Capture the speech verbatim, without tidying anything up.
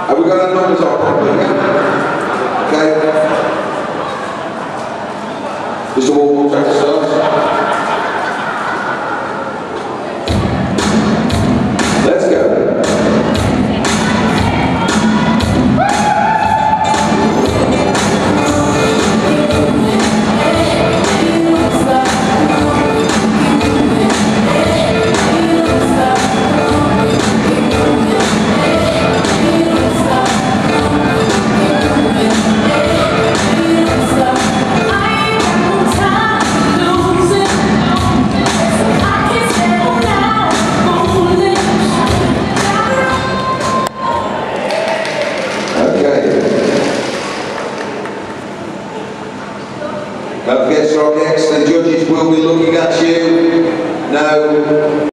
Have we got our numbers on properly? Okay. Mister Wall, track to start. Let's go. Don't forget, Strong X, the judges will be looking at you. No.